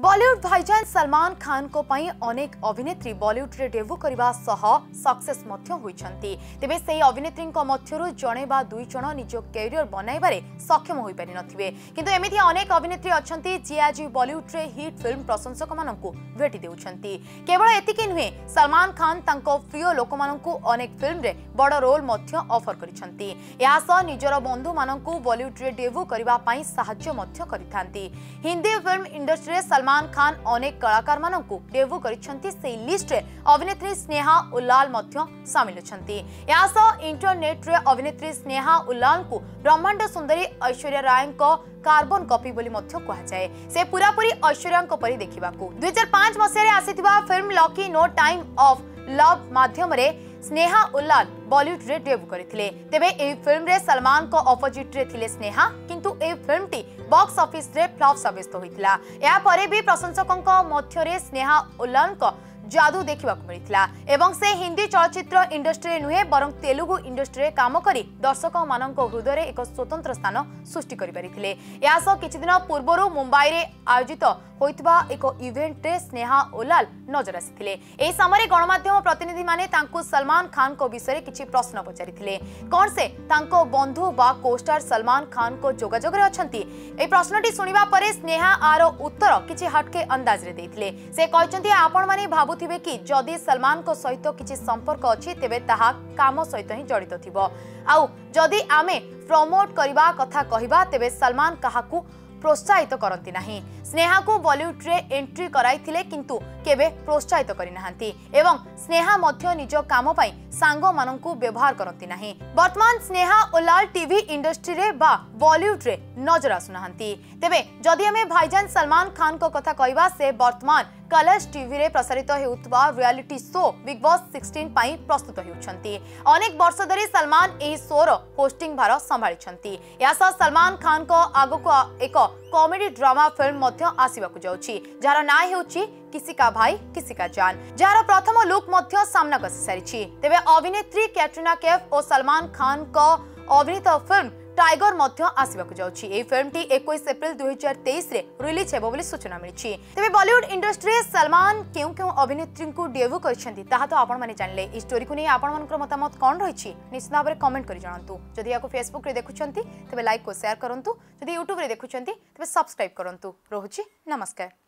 बॉलीवुड भाईजान सलमान खान को पई अनेक अभिनेत्री बॉलीवुड रे डेब्यू करबा सह सक्सेस मध्य होइछंती। तेबे सेही अभिनेत्री मध्यरु जणे बा दुई जण निज कैरियर बनाइबारे सक्षम होई पारि नथिबे, किंतु एमिति अनेक अभिनेत्री अछंती जे आज बॉलीवुड रे हिट फिल्म प्रशंसक माननकु भेटी देउछंती। केवल एतिके नुहे, सलमान खान तांको प्रिय लोक माननकु अनेक फिल्म रे बड़ रोल मध्य ऑफर करिछंती। या सह निजर बंधु माननकु बॉलीवुड रे डेब्यू करबा पई सहाय्य मध्य करिथांती। हिंदी फिल्म इंडस्ट्री रे सलमान खान अनेक कलाकार माननकु डेब्यू करिछंती। से लिस्ट रे अभिनेत्री स्नेहा उल्लाल मध्य शामिल छंती। या सह इंटरनेट रे अभिनेत्री स्नेहा उल्लाल को ब्रह्मांड सुंदरी ऐश्वर्या राय को कार्बन कॉपी बोली मध्य कहा जाए। से पूरापूरी ऐश्वर्या परी देखिबाकू 2005 मसीह आसीथिबा film Lucky no time of love माध्यम रे स्नेहा उल्लाल बॉलीवुड रे डेब्यू करथिले। तेबे ए फिल्म रे सलमान को ऑपोजिट रे थिले स्नेहा, किंतु ए फिल्म टी बॉक्स ऑफिस रे फ्लॉप साबित होइतिला। या परे भी प्रशंसकक मध्य रे स्नेहा उल्लाल को जादू देखा मिलता एवं से हिंदी चलचित्र इंडस्ट्री रे नुहे बरं तेलुगु इंडस्ट्री रे काम करी दर्शक मानक हृदय एक स्वतंत्र स्थान सृष्टि करिपारिथिले। या सह किछि दिन पूर्वरु मुंबई रे आयोजित होइतबा एक इवेंट रे स्नेहा उल्लाल नजर आसीथिले। एही समय गणमाध्यम प्रतिनिधि माने तांकु सलमान खान को विषय किछि प्रश्न पचारिथिले। कोन से तांको बंधु बा कोस्टार सलमान खान को जोगाजोग रे अछंती? एही प्रश्नटी सुनिबा परे स्नेहा आरो उत्तर किछि हटके अंदाज रे देथिले। से कहचंती आपण माने भाबुथिबे कि जदि सलमान को सहित किछि संपर्क अछि तेबे ताहा काम सहित ही जड़ित थिबो। आउ जदि आमे प्रमोट करबा कथा कहिबा तेबे सलमान काहाकू प्रोत्साहित करती नहीं। स्नेहा को बॉलीवुड रे एंट्री कराइथिले, किंतु केबे प्रोत्साहित करि नाहंती एवं स्नेहा मध्य निज काम पई सांगो माननकु व्यवहार करती नहीं। वर्तमान स्नेहा उल्लाल टीवी इंडस्ट्री रे बा बॉलीवुड रे नजर आसुनाहंती। तेबे जदि हमें भाईजान सलमान खान को कथा कहिबा, से वर्तमान कलर्स टीवी रे प्रसारित हेउतबा रियलिटी शो बिग बॉस 16 पई प्रस्तुत हेउछंती। अनेक वर्ष धरि सलमान एही शो रो होस्टिंग भार संभाळिछंती। या सह सलमान खान को आगको एक कॉमेडी ड्रामा फिल्म मध्य आसीबाकू जाउची, जार ना हेउची किसी का भाई किसी का जान, जार प्रथम लुक मध्य सामना कसी सारिछि। तेबे अभिनेत्री कैटरीना कैफ और सलमान खान को अभिनीत फिल्म टाइगर मध्य आसीबाकू जाउची। ए फिल्म टी 21 अप्रैल 2023 रे रिलीज हेबो बोली सूचना मिलिछि। तेबे बॉलीवुड इंडस्ट्री रे सलमान केउ अभिनेत्री को डेब्यू करछंती ताहा तो आपण माने जानले। ई स्टोरी को नै आपण मानकर मतामत कोन रहिछि निश्चित भाबरे कमेंट करि जणांतु। जदि याको फेसबुक रे देखुछंती तेबे लाइक को शेयर करंतु। जदि यूट्यूब रे देखुछंती तेबे सब्सक्राइब करंतु। रहूछि नमस्कार।